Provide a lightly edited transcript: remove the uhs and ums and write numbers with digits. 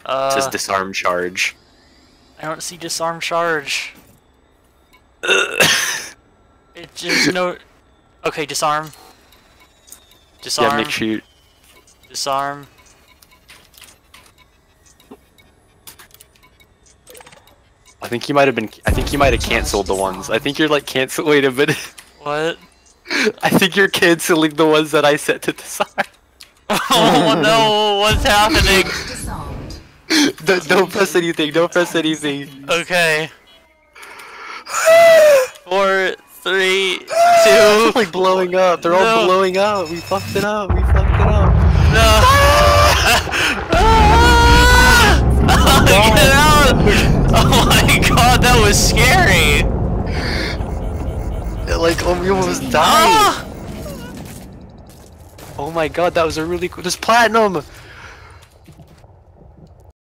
It says disarm charge. I don't see disarm charge. It just no. Okay, disarm. Disarm. Yeah, make sure you... Disarm. I think you might have been. I think you might have canceled the ones. I think you're like cancel. Wait a minute. What? I think you're canceling the ones that I set to disarm. Oh no! What's happening? Don't press anything. Don't press anything. Okay. 4, 3, 2. They're like blowing up. They're all blowing up. We fucked it up. We fucked it up. No! Get out! Oh my god, that was scary! Like, oh, we almost died. Oh my god, that was a really cool. There's platinum!